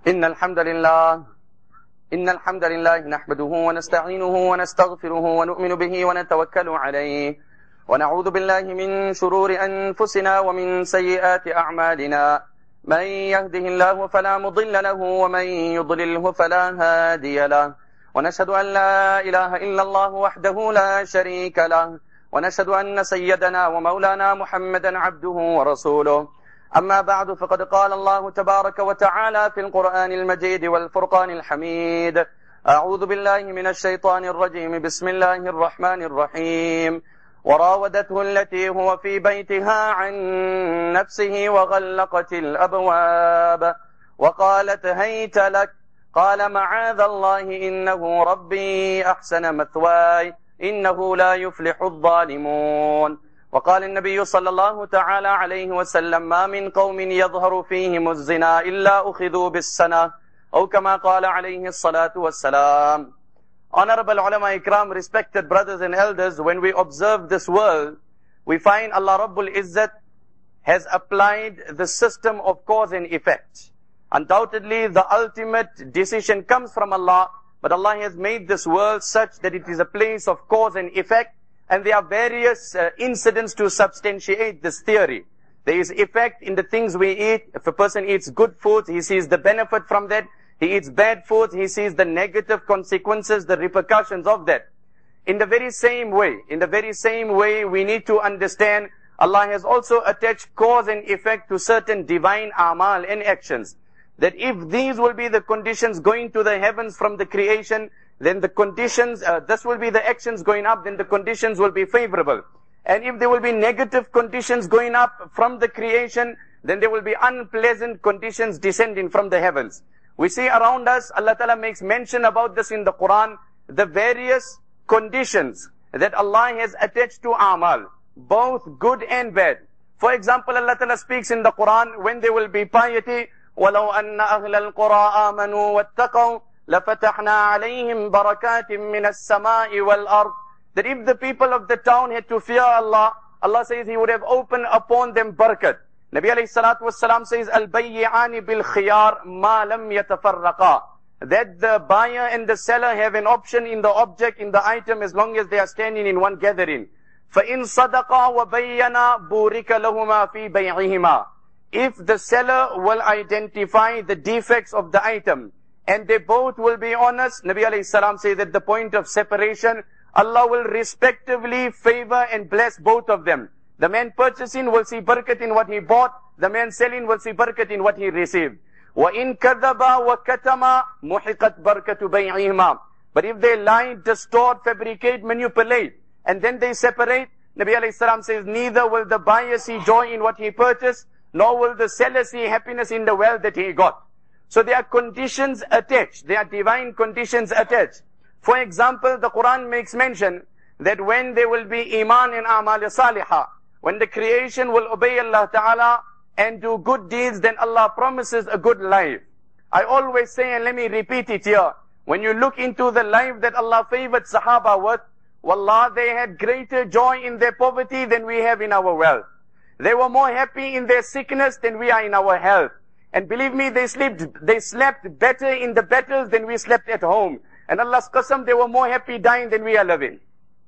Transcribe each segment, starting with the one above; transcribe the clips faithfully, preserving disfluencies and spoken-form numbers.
إن الحمد لله إن الحمد لله نحمده ونستعينه ونستغفره ونؤمن به ونتوكل عليه ونعوذ بالله من شرور أنفسنا ومن سيئات أعمالنا. من يهده الله فلا مضل له ومن يضلله فلا هادي له، ونشهد أن لا إله إلا الله وحده لا شريك له، ونشهد أن سيدنا ومولانا محمدا عبده ورسوله. أما بعد، فقد قال الله تبارك وتعالى في القرآن المجيد والفرقان الحميد: أعوذ بالله من الشيطان الرجيم، بسم الله الرحمن الرحيم. وراودته التي هو في بيتها عن نفسه وغلقت الأبواب وقالت هيت لك، قال معاذ الله إنه ربي أحسن مثواي إنه لا يفلح الظالمون. وقال النبي صلى الله تعالى عليه وسلم: ما من قوم يظهر فيهم الزنا إلا أخذوا بالسنة، أو كما قال عليه الصلاة والسلام. Honorable ulama ikram, respected brothers and elders, when we observe this world, we find Allah Rabbul Izzat has applied the system of cause and effect. Undoubtedly, the ultimate decision comes from Allah, but Allah has made this world such that it is a place of cause and effect, and there are various uh, incidents to substantiate this theory. There is effect in the things we eat. If a person eats good food, he sees the benefit from that. He eats bad food, he sees the negative consequences, the repercussions of that. In the very same way, in the very same way, we need to understand Allah has also attached cause and effect to certain divine amal and actions. That if these will be the conditions going to the heavens from the creation, then the conditions, uh, this will be the actions going up, then the conditions will be favorable. And if there will be negative conditions going up from the creation, then there will be unpleasant conditions descending from the heavens. We see around us, Allah Ta'ala makes mention about this in the Quran, the various conditions that Allah has attached to amal, both good and bad. For example, Allah Ta'ala speaks in the Quran, when there will be piety, وَلَوْ أَنَّ أَهْلَ الْقُرَىٰ آمَنُوا وَاتَّقَوْا لَفَتَحْنَا عَلَيْهِمْ بَرَكَاتٍ مِّنَ السَّمَاءِ وَالْأَرْضِ. That if the people of the town had to fear Allah, Allah says He would have opened upon them barakat. Nabi alayhi salatu wassalam says, Al-bayyani bil-khiyar ma lam yatafarraqa. That the buyer and the seller have an option in the object, in the item, as long as they are standing in one gathering. فَإِن صَدَقَا وَبَيَّنَا بُورِكَ لَهُمَا فِي بَيْعِهِمَا. If the seller will identify the defects of the item, and they both will be honest, Nabi alayhi salam says, at the point of separation, Allah will respectively favor and bless both of them. The man purchasing will see barakat in what he bought. The man selling will see barakat in what he received. وَإِن كَذَّبَا وَكَتَمَا مُحِقَتْ بَرْكَةُ بَيْعِهِمَا. But if they lie, distort, fabricate, manipulate, and then they separate, Nabi alayhi salam says, neither will the buyer see joy in what he purchased, nor will the seller see happiness in the wealth that he got. So there are conditions attached. There are divine conditions attached. For example, the Quran makes mention that when there will be iman and amal salihah, when the creation will obey Allah Ta'ala and do good deeds, then Allah promises a good life. I always say, and let me repeat it here, when you look into the life that Allah favored Sahaba with, wallah, they had greater joy in their poverty than we have in our wealth. They were more happy in their sickness than we are in our health. And believe me, they slept, they slept better in the battles than we slept at home. And Allah's qasam, they were more happy dying than we are living.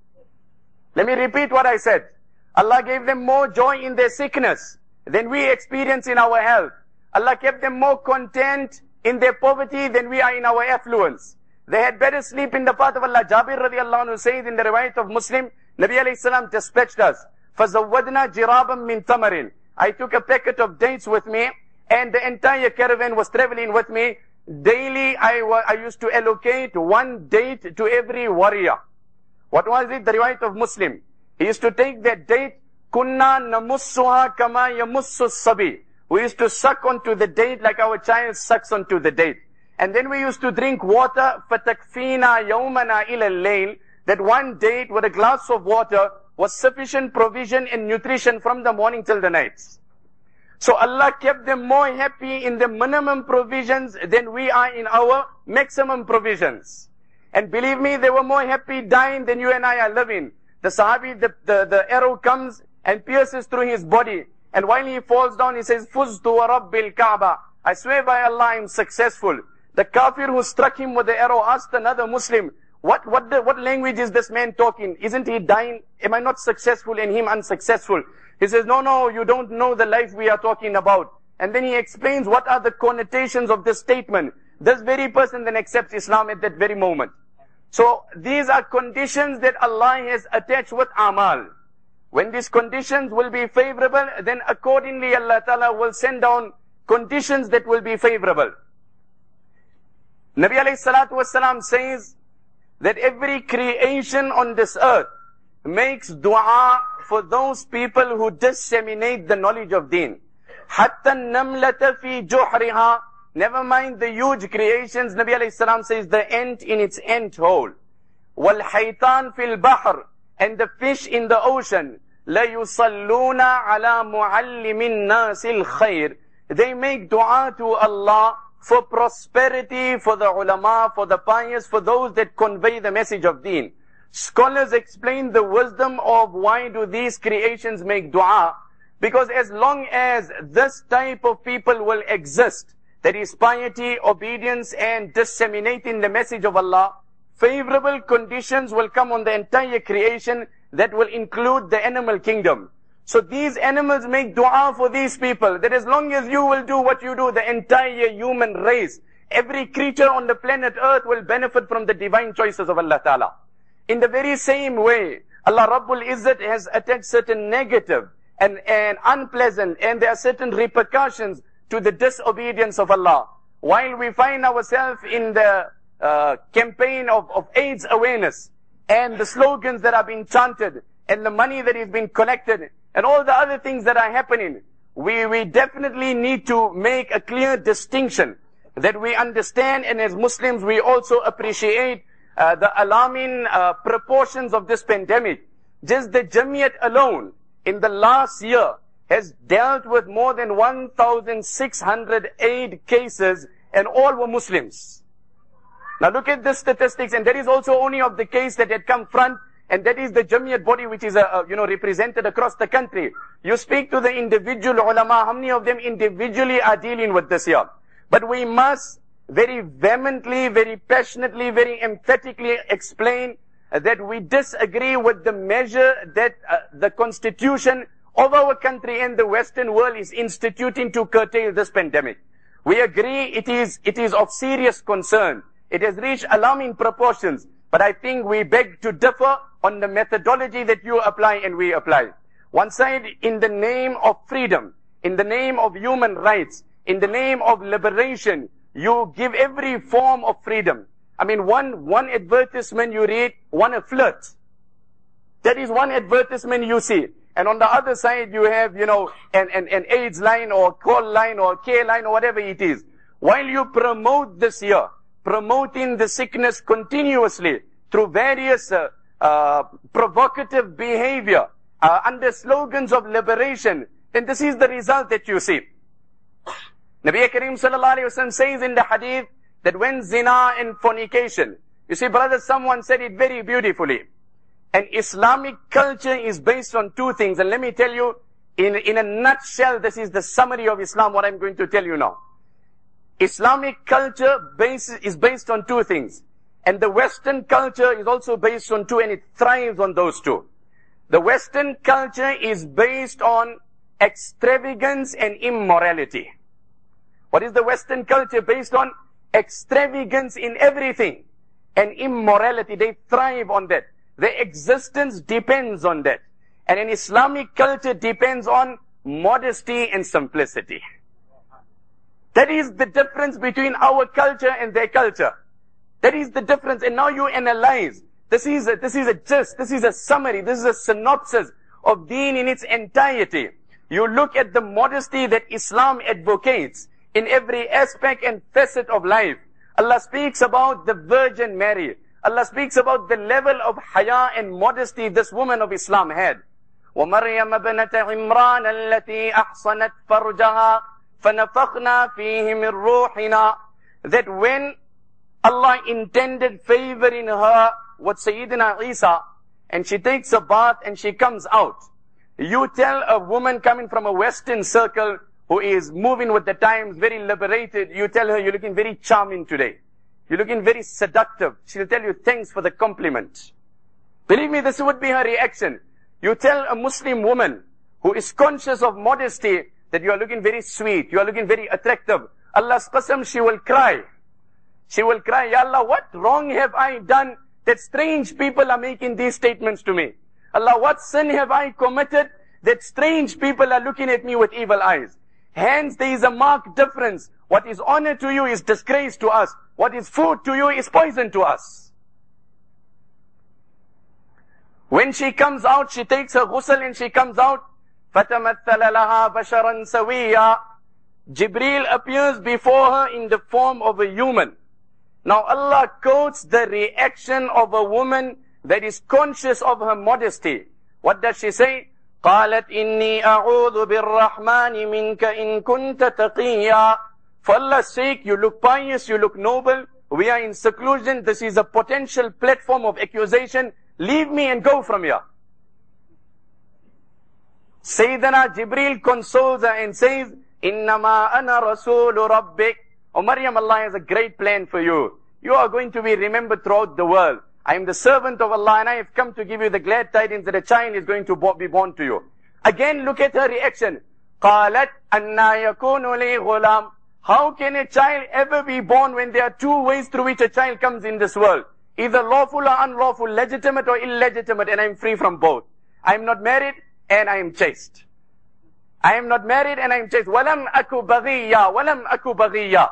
Let me repeat what I said. Allah gave them more joy in their sickness than we experience in our health. Allah kept them more content in their poverty than we are in our affluence. They had better sleep in the path of Allah. Jabir radiallahu anhu says in the riwayat of Muslim, Nabi alayhi salam dispatched us. فَزَوَّدْنَا جِرَابًا مِّن تَمَرٍ. I took a packet of dates with me, and the entire caravan was traveling with me. Daily, I, I used to allocate one date to every warrior. What was it? The riwayat of Muslim. He used to take that date, kunna namussuha kama yamussu sabi. We used to suck onto the date like our child sucks onto the date. And then we used to drink water, fatakfina yawmana ila al-layl. That one date with a glass of water was sufficient provision and nutrition from the morning till the night. So Allah kept them more happy in the minimum provisions than we are in our maximum provisions. And believe me, they were more happy dying than you and I are living. The Sahabi, the, the, the arrow comes and pierces through his body. And while he falls down, he says, Fuztu wa Rabbil Kaaba. I swear by Allah, I'm successful. The kafir who struck him with the arrow asked another Muslim, what, what, the, what language is this man talking? Isn't he dying? Am I not successful and him unsuccessful? He says, no, no, you don't know the life we are talking about. And then he explains what are the connotations of this statement. This very person then accepts Islam at that very moment. So these are conditions that Allah has attached with amal. When these conditions will be favorable, then accordingly Allah Ta'ala will send down conditions that will be favorable. Nabi alayhi salatu wasalam says that every creation on this earth makes dua for those people who disseminate the knowledge of deen. Hatta namlata fi juhriha. Never mind the huge creations, Nabi alayhi salam says the ant in its ant hole. Wal haytan fil bahr. And the fish in the ocean. La yusalluna ala muallimin nasil khair. They make dua to Allah for prosperity, for the ulama, for the pious, for those that convey the message of deen. Scholars explain the wisdom of why do these creations make dua. Because as long as this type of people will exist, that is piety, obedience and disseminating the message of Allah, favorable conditions will come on the entire creation that will include the animal kingdom. So these animals make dua for these people, that as long as you will do what you do, the entire human race, every creature on the planet earth will benefit from the divine choices of Allah Ta'ala. In the very same way, Allah Rabbul Izzat has attached certain negative and, and unpleasant, and there are certain repercussions to the disobedience of Allah. While we find ourselves in the uh, campaign of, of AIDS awareness, and the slogans that are being chanted, and the money that is being collected, and all the other things that are happening, we, we definitely need to make a clear distinction that we understand, and as Muslims we also appreciate uh, the alarming uh, proportions of this pandemic. Just the Jamiat alone, in the last year, has dealt with more than one thousand six hundred eight cases, and all were Muslims. Now look at the statistics, and that is also only of the case that had come front, and that is the Jamiat body which is, uh, uh, you know, represented across the country. You speak to the individual ulama, how many of them individually are dealing with this here? But we must very vehemently, very passionately, very emphatically explain uh, that we disagree with the measure that uh, the constitution of our country and the Western world is instituting to curtail this pandemic. We agree it is, it is of serious concern. It has reached alarming proportions. But I think we beg to differ on the methodology that you apply and we apply. One side, in the name of freedom, in the name of human rights, in the name of liberation, you give every form of freedom. I mean, one, one advertisement you read, one a flirt. That is one advertisement you see. And on the other side, you have, you know, an, an, an AIDS line or call line or care line or whatever it is. While you promote this here, promoting the sickness continuously through various uh, uh, provocative behavior, uh, under slogans of liberation, then this is the result that you see. Nabi Kareem Sallallahu Alaihi Wasallam says in the hadith that when zina and fornication, you see brothers, someone said it very beautifully. And Islamic culture is based on two things. And let me tell you, in, in a nutshell, this is the summary of Islam, what I'm going to tell you now. Islamic culture base, is based on two things. And the Western culture is also based on two, and it thrives on those two. The Western culture is based on extravagance and immorality. What is the Western culture based on? Extravagance in everything and immorality. They thrive on that. Their existence depends on that. And an Islamic culture depends on modesty and simplicity. That is the difference between our culture and their culture. That is the difference. And now you analyze. This is a, this is a gist. This is a summary. This is a synopsis of deen in its entirety. You look at the modesty that Islam advocates in every aspect and facet of life. Allah speaks about the Virgin Mary. Allah speaks about the level of haya and modesty this woman of Islam had. وَمَرْيَمَ بْنَةَ عِمْرَانَ الَّتِي أَحْصَنَتْ فَرْجَهَا فَنَفَخْنَا فِيهِ مِنْ رُوحِنَا. That when Allah intended favoring her with Sayyidina Isa, and she takes a bath and she comes out, you tell a woman coming from a Western circle who is moving with the times, very liberated, you tell her you're looking very charming today. You're looking very seductive. She'll tell you thanks for the compliment. Believe me, this would be her reaction. You tell a Muslim woman who is conscious of modesty that you are looking very sweet, you are looking very attractive. Allah's qasam, she will cry. She will cry, Ya Allah, what wrong have I done that strange people are making these statements to me? Allah, what sin have I committed that strange people are looking at me with evil eyes? Hence, there is a marked difference. What is honor to you is disgrace to us. What is food to you is poison to us. When she comes out, she takes her ghusl and she comes out. فَتَمَثَّلَ لَهَا بَشَرًا سَوِيًّا. Jibreel appears before her in the form of a human. Now Allah quotes the reaction of a woman that is conscious of her modesty. What does she say? قالت إني أعوذ بالرحمن منك إن كنت تقيا. For Allah's sake, you look pious, you look noble. We are in seclusion. This is a potential platform of accusation. Leave me and go from here. Sayyidina Jibreel consoles her and says, إِنَّمَا أَنَا رَسُولُ رَبِّكَ. Oh Maryam, Allah has a great plan for you. You are going to be remembered throughout the world. I am the servant of Allah and I have come to give you the glad tidings that a child is going to be born to you. Again, look at her reaction. قَالَتْ أَنَّا يَكُونُ لِي غُلَامٌ. How can a child ever be born when there are two ways through which a child comes in this world? Either lawful or unlawful, legitimate or illegitimate, and I am free from both. I am not married and I am chaste. I am not married and I am chaste. وَلَمْ أَكُ بَغِيًّا وَلَمْ أَكُ بَغِيًّا.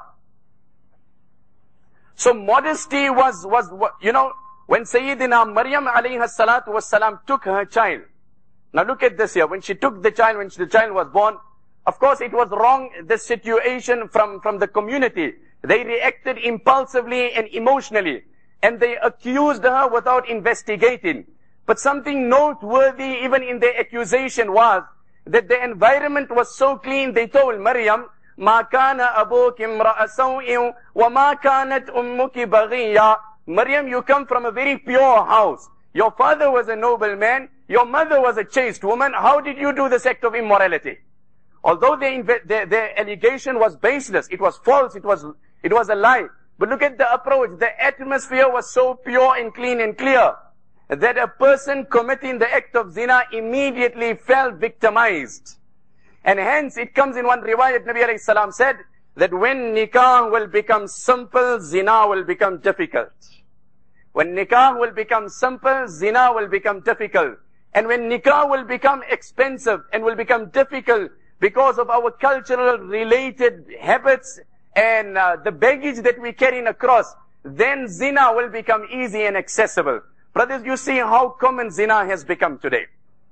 So modesty was, was, you know, when Sayyidina Maryam alayhi salatu wassalam took her child. Now look at this here. When she took the child, when the child was born, of course it was wrong, the situation from, from the community. They reacted impulsively and emotionally. And they accused her without investigating. But something noteworthy even in their accusation was that the environment was so clean, they told Maryam, مَا كَانَ أَبُوكِ امْرَأَ سَوْءٍ وَمَا كَانَتْ أُمُّكِ بَغِيًّا. Maryam, you come from a very pure house. Your father was a noble man. Your mother was a chaste woman. How did you do this act of immorality? Although their, their, their allegation was baseless, it was false, it was, it was a lie. But look at the approach. The atmosphere was so pure and clean and clear that a person committing the act of zina immediately felt victimized. And hence it comes in one riwayat, Nabi alayhi salam said that when nikah will become simple, zina will become difficult. When nikah will become simple, zina will become difficult. And when nikah will become expensive and will become difficult because of our cultural related habits and uh, the baggage that we carry across, then zina will become easy and accessible. Brothers, you see how common zina has become today.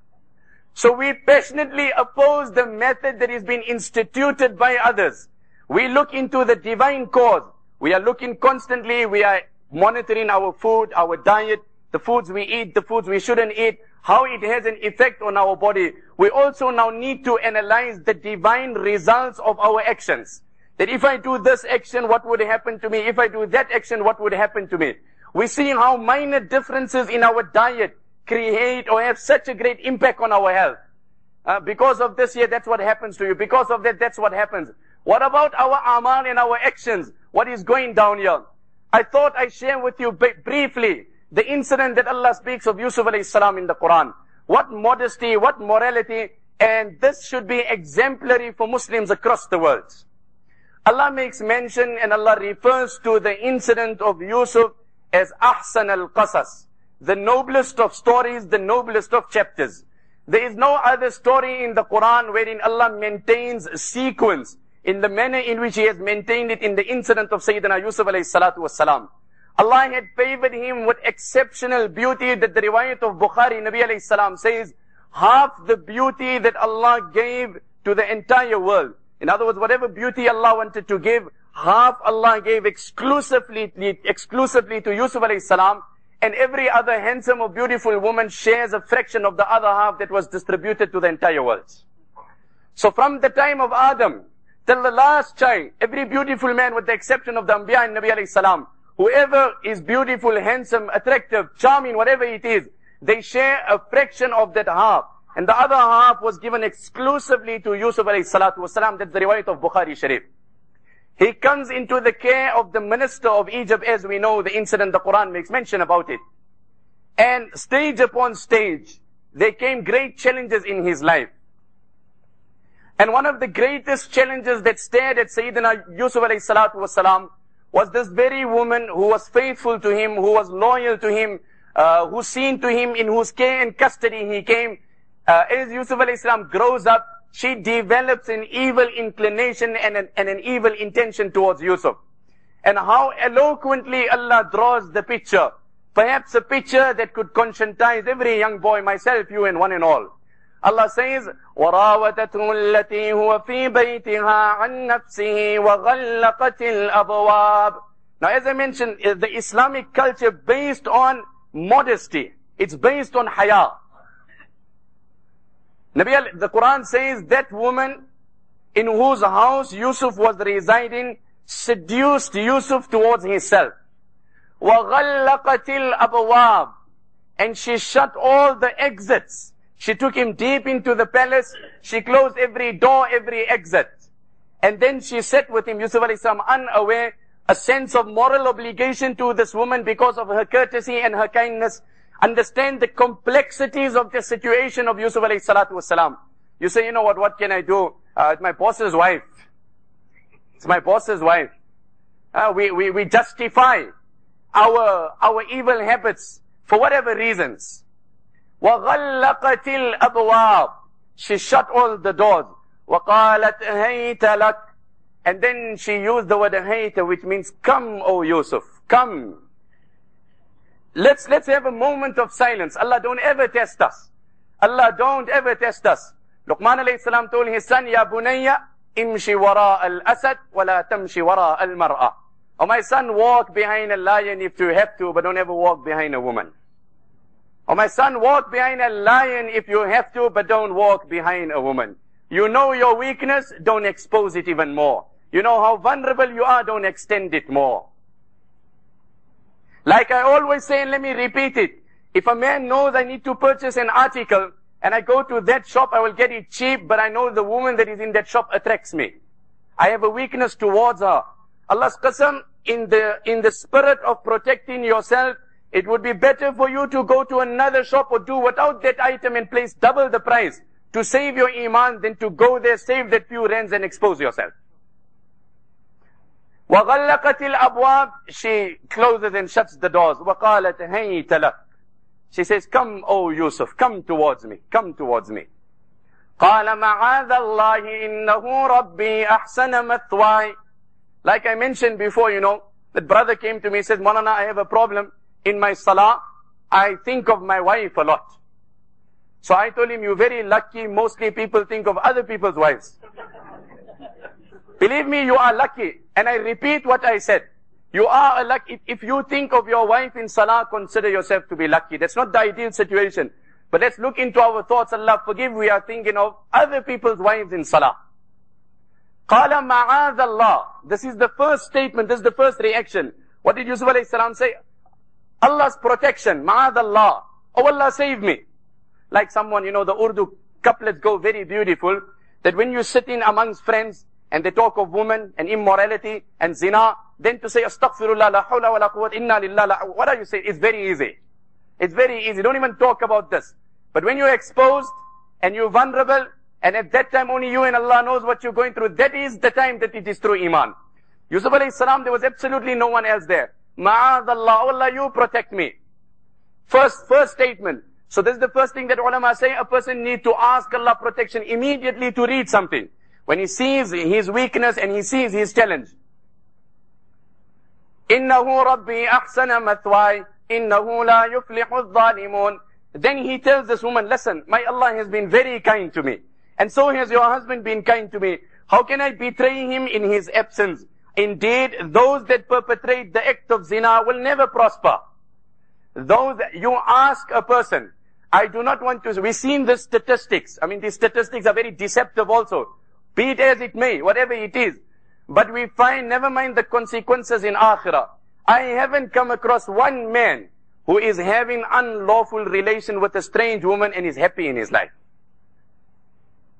So we passionately oppose the method that is being instituted by others. We look into the divine cause. We are looking constantly, we are monitoring our food, our diet, the foods we eat, the foods we shouldn't eat, how it has an effect on our body. We also now need to analyze the divine results of our actions. That if I do this action, what would happen to me? If I do that action, what would happen to me? We see how minor differences in our diet create or have such a great impact on our health. Uh, because of this here, that's what happens to you. Because of that, that's what happens. What about our amal and our actions? What is going down here? I thought I'd share with you briefly the incident that Allah speaks of Yusuf alayhi salam in the Quran. What modesty, what morality, and this should be exemplary for Muslims across the world. Allah makes mention and Allah refers to the incident of Yusuf as Ahsan al-Qasas, the noblest of stories, the noblest of chapters. There is no other story in the Quran wherein Allah maintains a sequence in the manner in which He has maintained it in the incident of Sayyidina Yusuf alayhi salatu wassalam. Allah had favored him with exceptional beauty that the riwayat of Bukhari, Nabi alayhi salam says, half the beauty that Allah gave to the entire world. In other words, whatever beauty Allah wanted to give, half Allah gave exclusively, exclusively to Yusuf alayhi salam, and every other handsome or beautiful woman shares a fraction of the other half that was distributed to the entire world. So from the time of Adam till the last child, every beautiful man with the exception of the Anbiya and Nabi alayhi salam, whoever is beautiful, handsome, attractive, charming, whatever it is, they share a fraction of that half. and the other half was given exclusively to Yusuf alayhi salatu wasalam. That's the riwayat of Bukhari Sharif. He comes into the care of the minister of Egypt, as we know the incident, the Quran makes mention about it. And stage upon stage, there came great challenges in his life. And one of the greatest challenges that stared at Sayyidina Yusuf alayhi salatu wasalam was this very woman who was faithful to him, who was loyal to him, uh, who seen to him, in whose care and custody he came. Uh, as Yusuf alayhi salam grows up, she develops an evil inclination and an, and an evil intention towards Yusuf. And how eloquently Allah draws the picture. Perhaps a picture that could conscientize every young boy, myself, you and one and all. Allah says, وَرَاوَدَتْهُ الَّتِي هُوَ فِي بَيْتِهَا عَنْ نَفْسِهِ وَغَلَّقَتِ الْأَبْوَابِ. Now, as I mentioned, the Islamic culture based on modesty. It's based on haya. Nabi, the Quran says that woman in whose house Yusuf was residing seduced Yusuf towards himself. وَغَلَّقَتِ الْأَبْوَابِ. And she shut all the exits. She took him deep into the palace. She closed every door, every exit. And then she sat with him, Yusuf alayhi salam, unaware, a sense of moral obligation to this woman because of her courtesy and her kindness. Understand the complexities of the situation of Yusuf alayhi salatu wasalam. You say, you know what, what can I do? Uh, it's my boss's wife. It's my boss's wife. Uh, we, we, we justify our, our evil habits for whatever reasons. وَغَلَّقَتِ الْأَبْوَابِ. She shut all the doors. وَقَالَتْ هَيْتَ لَكَ. And then she used the word hayta, which means come, O Yusuf, come. Let's, let's have a moment of silence. Allah don't ever test us. Allah don't ever test us. Luqman alayhi salam told his son, Ya bunayya, imshi wara al-asad, wa la tamshi wara al-mar'a. Oh my son, walk behind a lion if you have to, but don't ever walk behind a woman. Oh my son, walk behind a lion if you have to, but don't walk behind a woman. You know your weakness, don't expose it even more. You know how vulnerable you are, don't extend it more. Like I always say, and let me repeat it. If a man knows I need to purchase an article, and I go to that shop, I will get it cheap, but I know the woman that is in that shop attracts me. I have a weakness towards her. Allah's qasam, in the, in the spirit of protecting yourself, it would be better for you to go to another shop or do without that item and place double the price to save your iman than to go there, save that few rands and expose yourself. وَغَلَّقَتِ الْأَبْوَابِ. She closes and shuts the doors. وَقَالَتْ هَيْتَ لَكَ. She says, come, O Yusuf, come towards me, come towards me. قَالَ مَعَاذَ اللَّهِ إِنَّهُ رَبِّي أَحْسَنَ مَثْوَاي. Like I mentioned before, you know, that brother came to me and said, Maulana, I have a problem in my salah. I think of my wife a lot. So I told him, you're very lucky. Mostly people think of other people's wives. Believe me, you are lucky. And I repeat what I said. You are a lucky. If you think of your wife in salah, consider yourself to be lucky. That's not the ideal situation. But let's look into our thoughts. Allah forgive, we are thinking of other people's wives in salah. قَالَ مَعَاذَ اللَّهِ. This is the first statement. This is the first reaction. What did Yusuf alayhi salam say? Allah's protection. مَعَاذَ اللَّهِ. Oh Allah, save me. Like someone, you know, the Urdu couplets go very beautiful. That when you sit in amongst friends, and they talk of women and immorality and zina, then to say, astaghfirullah, la hawla wa la quwwata, inna lillah, la, what are you saying? It's very easy. It's very easy. Don't even talk about this. But when you're exposed and you're vulnerable, and at that time only you and Allah knows what you're going through, that is the time that it is true iman. Yusuf alayhi salam, there was absolutely no one else there. Ma'adallah, Allah, you protect me. First, first statement. So this is the first thing that ulama say, a person needs to ask Allah protection immediately to read something. When he sees his weakness and he sees his challenge. إِنَّهُ رَبِّي أَحْسَنَ مَثْوَاي إِنَّهُ لَا يُفْلِحُ الظَّالِمُونَ. Then he tells this woman, listen, my Allah has been very kind to me. And so has your husband been kind to me. How can I betray him in his absence? Indeed, those that perpetrate the act of zina will never prosper. Those, you ask a person, I do not want to, we've seen the statistics. I mean, these statistics are very deceptive also. Be it as it may, whatever it is. But we find, never mind the consequences in akhirah. I haven't come across one man who is having unlawful relation with a strange woman and is happy in his life.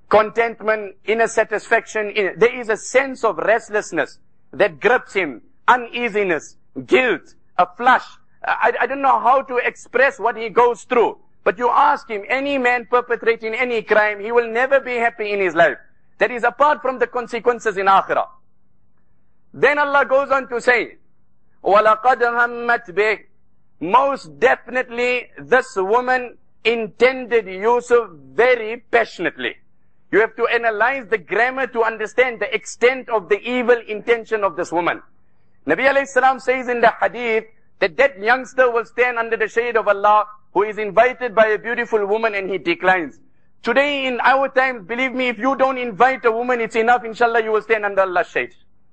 contentment, inner satisfaction. There is a sense of restlessness that grips him, uneasiness, guilt, a flush. I, I don't know how to express what he goes through. But you ask him, any man perpetrating any crime, he will never be happy in his life. That is apart from the consequences in akhirah. Then Allah goes on to say, وَلَقَدْ هَمَّتْ بِهِ. Most definitely, this woman intended Yusuf very passionately. You have to analyze the grammar to understand the extent of the evil intention of this woman. Nabi alayhi salam says in the hadith that that youngster will stand under the shade of Allah who is invited by a beautiful woman and he declines. Today in our times, believe me, if you don't invite a woman, it's enough, inshallah, you will stand under Allah's shade.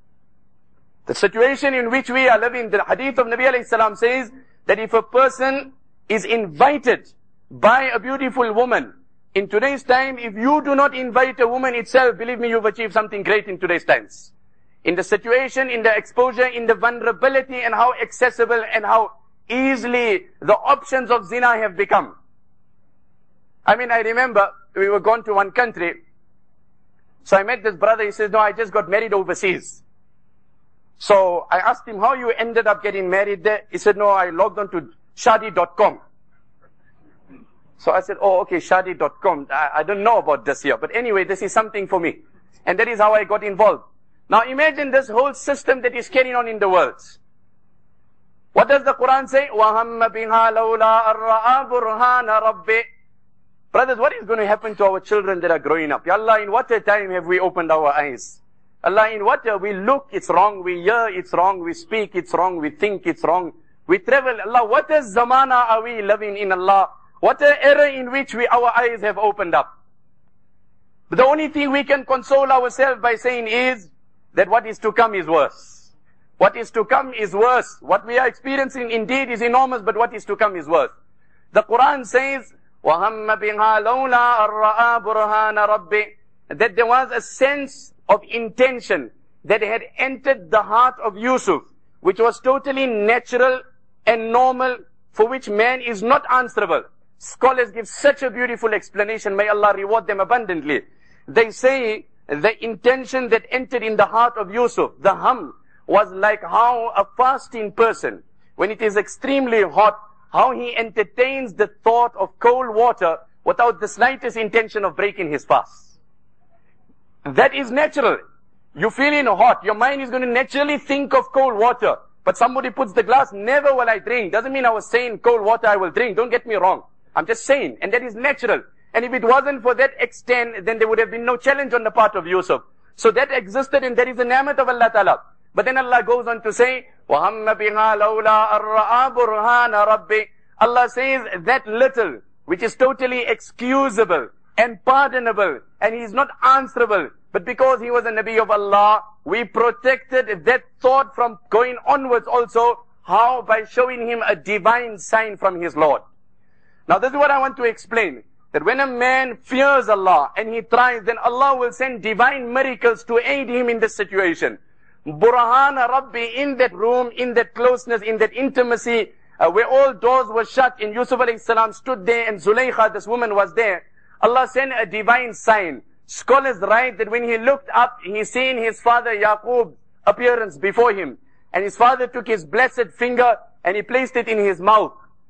The situation in which we are living, the hadith of Nabi alayhi salam says that if a person is invited by a beautiful woman, in today's time, if you do not invite a woman itself, believe me, you've achieved something great in today's times. In the situation, in the exposure, in the vulnerability, and how accessible and how easily the options of zina have become. I mean, I remember we were gone to one country. So I met this brother. He says, no, I just got married overseas. So I asked him how you ended up getting married there. He said, no, I logged on to shadi dot com. So I said, oh, okay, shadi dot com. I, I don't know about this here. But anyway, this is something for me. And that is how I got involved. Now imagine this whole system that is carrying on in the world. What does the Quran say? وَهَمَّ بِهَا لَوْلَا أَرَّآ بُرْهَانَ رَبِّ. Brothers, what is going to happen to our children that are growing up? Ya Allah, in what a time have we opened our eyes? Allah, in what a, we look, it's wrong. We hear, it's wrong. We speak, it's wrong. We think, it's wrong. We travel. Allah, what a zamana are we living in, Allah? What an era in which we, our eyes have opened up. But the only thing we can console ourselves by saying is that what is to come is worse. What is to come is worse. What we are experiencing indeed is enormous, but what is to come is worse. The Quran says, وَهَمَّ بِهَا لَوْلَا أَرَّآ بُرْهَانَ رَبِّ. That there was a sense of intention that had entered the heart of Yusuf, which was totally natural and normal, for which man is not answerable. Scholars give such a beautiful explanation. May Allah reward them abundantly. They say the intention that entered in the heart of Yusuf, the hum, was like how a fasting person, when it is extremely hot, how he entertains the thought of cold water without the slightest intention of breaking his fast. That is natural. You feeling hot, your mind is going to naturally think of cold water. But somebody puts the glass, never will I drink. Doesn't mean I was saying cold water I will drink. Don't get me wrong. I'm just saying. And that is natural. And if it wasn't for that extent, then there would have been no challenge on the part of Yusuf. So that existed, and that is the ni'mat of Allah Ta'ala. But then Allah goes on to say, وَهَمَّ بِهَا لَوْلَا أَرَّآ بُرْهَانَ رَبِّ. Allah says that little, which is totally excusable and pardonable, and he is not answerable, but because he was a Nabi of Allah, we protected that thought from going onwards also. How? By showing him a divine sign from his Lord. Now this is what I want to explain. That when a man fears Allah and he tries, then Allah will send divine miracles to aid him in this situation. Burhana Rabbi, in that room, in that closeness, in that intimacy, uh, where all doors were shut, and Yusuf alayhi salam stood there, and Zulaykha, this woman, was there. Allah sent a divine sign. Scholars write that when he looked up, he seen his father Yaqub's appearance before him. And his father took his blessed finger and he placed it in his mouth.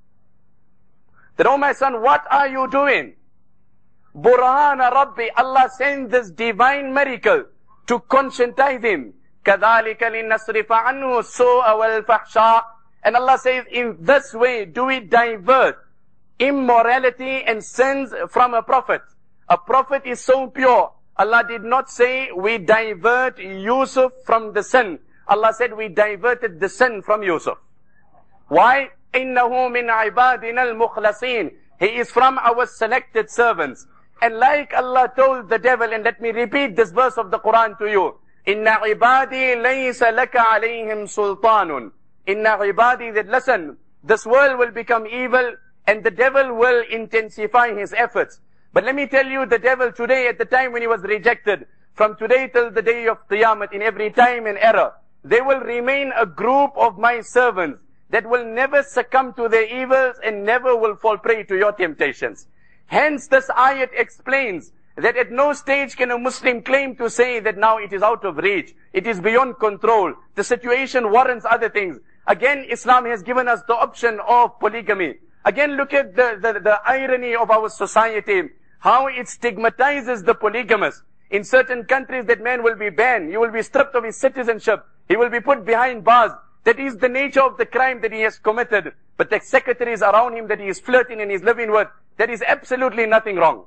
That, oh my son, what are you doing? Burhana Rabbi, Allah sent this divine miracle to conscientize him. كَذَلِكَ لِنَصْرِفَ عَنْهُ السُّوءَ وَالْفَحْشَاءَ. And Allah says, in this way do we divert immorality and sins from a prophet. A prophet is so pure. Allah did not say we divert Yusuf from the sin. Allah said we diverted the sin from Yusuf. Why? إِنَّهُ مِنْ عِبَادِنَا الْمُخْلَصِينَ. He is from our selected servants. And like Allah told the devil, and let me repeat this verse of the Quran to you. إِنَّ عِبَادِي لَيْسَ لَكَ عَلَيْهِمْ سُلْطَانٌ. إِنَّ عِبَادِي, that listen, this world will become evil and the devil will intensify his efforts. But let me tell you, the devil today, at the time when he was rejected, from today till the day of Qiyamah, in every time and era, there will remain a group of my servants that will never succumb to their evils and never will fall prey to your temptations. Hence this ayat explains that at no stage can a Muslim claim to say that now it is out of reach. It is beyond control. The situation warrants other things. Again, Islam has given us the option of polygamy. Again, look at the, the, the irony of our society, how it stigmatizes the polygamous. In certain countries, that man will be banned. He will be stripped of his citizenship. He will be put behind bars. That is the nature of the crime that he has committed. But the secretaries around him that he is flirting and he is living with, there is absolutely nothing wrong.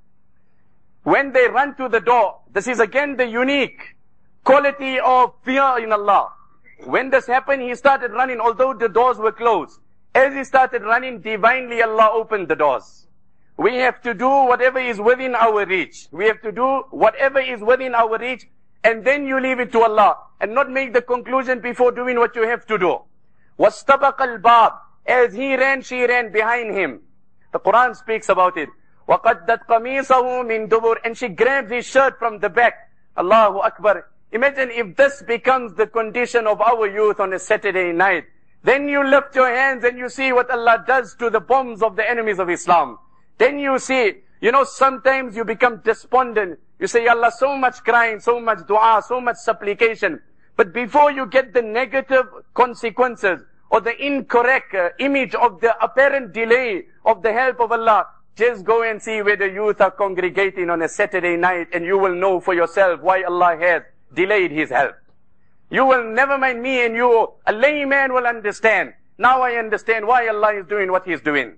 When they run to the door, this is again the unique quality of fear in Allah. When this happened, he started running, although the doors were closed. As he started running, divinely Allah opened the doors. We have to do whatever is within our reach. We have to do whatever is within our reach, and then you leave it to Allah, and not make the conclusion before doing what you have to do. وَاسْتَبَقَ الْبَابِ, as he ran, she ran behind him. The Quran speaks about it. وَقَدَّتْ قَمِيصَهُ مِن دُبُرٍ, and she grabs his shirt from the back. Allahu Akbar. Imagine if this becomes the condition of our youth on a Saturday night. Then you lift your hands and you see what Allah does to the bombs of the enemies of Islam. Then you see, you know, sometimes you become despondent. You say, Allah, so much crying, so much dua, so much supplication. But before you get the negative consequences or the incorrect uh, image of the apparent delay of the help of Allah, just go and see where the youth are congregating on a Saturday night, and you will know for yourself why Allah has delayed His help. You will, never mind me and you, a layman will understand. Now I understand why Allah is doing what He is doing.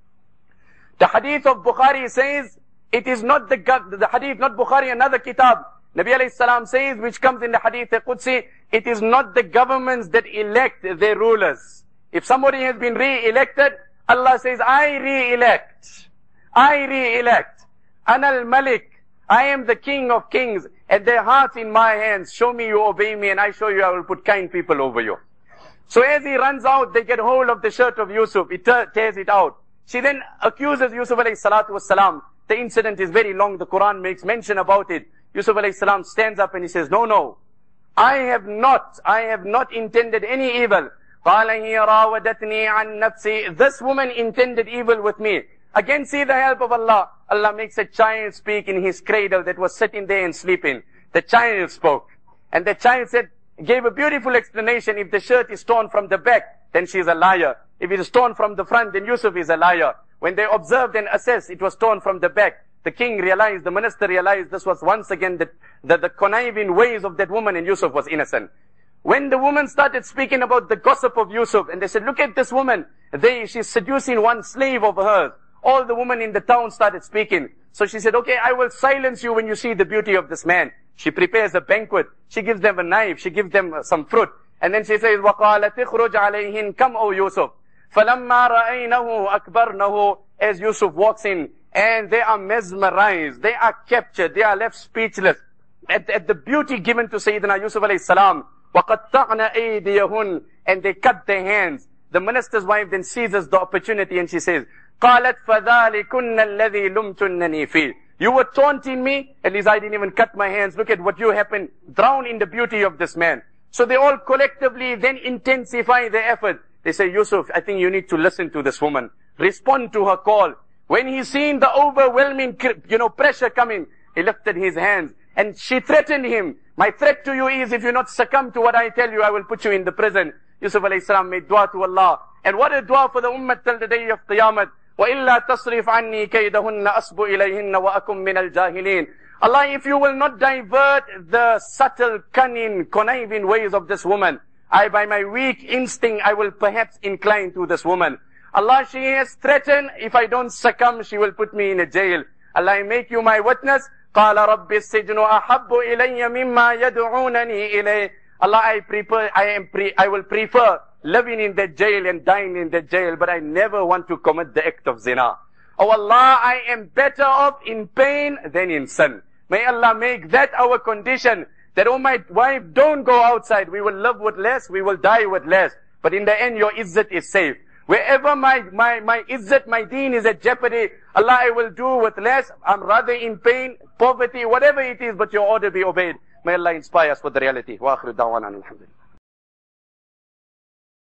The hadith of Bukhari says, it is not the, the hadith, not Bukhari, another kitab. Nabi alayhi salam says, which comes in the hadith Qudsi, it is not the governments that elect their rulers. If somebody has been re-elected, Allah says, I re-elect. I re-elect. Anal Malik. I am the King of Kings, and their hearts in my hands. Show me you obey me, and I show you I will put kind people over you. So as he runs out, they get hold of the shirt of Yusuf. He tears it out. She then accuses Yusuf alayhi salatu wassalam. The incident is very long. The Quran makes mention about it. Yusuf alayhi salam stands up and he says, no, no. I have not, I have not intended any evil. قَالَ هِيَ رَاوَدَتْنِي عَنْ نَفْسِي. This woman intended evil with me. Again, see the help of Allah. Allah makes a child speak in his cradle that was sitting there and sleeping. The child spoke. And the child said, gave a beautiful explanation. If the shirt is torn from the back, then she is a liar. If it is torn from the front, then Yusuf is a liar. When they observed and assessed, it was torn from the back. The king realized, the minister realized this was once again the, the, the conniving ways of that woman, and Yusuf was innocent. When the woman started speaking about the gossip of Yusuf, and they said, look at this woman. They, she's seducing one slave of hers. All the women in the town started speaking. So she said, okay, I will silence you when you see the beauty of this man. She prepares a banquet. She gives them a knife. She gives them some fruit. And then she says, وَقَالَتِ اخْرُجْ عَلَيْهِنْ كَمْ O Yusuf. فَلَمَّا رَأَيْنَهُ أَكْبَرْنَهُ. As Yusuf walks in, and they are mesmerized. They are captured. They are left speechless. At, at the beauty given to Sayyidina Yusuf alayhi salam. وَقَطَّعْنَ أَيْدِيَهُنْ. And they cut their hands. The minister's wife then seizes the opportunity and she says, قالت فذلكن الذي لمتنني فيه. You were taunting me, at least I didn't even cut my hands. Look at what you happened. Drown in the beauty of this man. So they all collectively then intensify their effort. They say, Yusuf, I think you need to listen to this woman. Respond to her call. When he seen the overwhelming, you know, pressure coming, he lifted his hands and she threatened him. My threat to you is, if you not succumb to what I tell you, I will put you in the prison. Yusuf alayhi salam made dua to Allah. And what a dua for the ummah till the day of Qiyamah. وَإِلَّا تَصْرِفْ عَنِّي كَيْدَهُنَّ أَصْبُ إِلَيْهِنَّ وَأَكُمْ مِنَ الْجَاهِلِينَ. Allah, if you will not divert the subtle, cunning, conniving ways of this woman, I, by my weak instinct, I will perhaps incline to this woman. Allah, she has threatened, if I don't succumb, she will put me in a jail. Allah, I make you my witness. قَالَ رَبِّ السِّجْنُ أَحَبُّ إِلَيَّ مِمَّا يَدْعُونَنِي إِلَيْهِ. Allah, I prefer, I am pre, I will prefer living in that jail and dying in that jail, but I never want to commit the act of zina. Oh Allah, I am better off in pain than in sin. May Allah make that our condition, that, oh my wife, don't go outside. We will live with less, we will die with less. But in the end, your izzat is safe. Wherever my, my, my izzat, my deen is at jeopardy, Allah, I will do with less. I'm rather in pain, poverty, whatever it is, but your order be obeyed. May Allah inspire us with the reality. Wa akhiru da'wana alhamdulillah.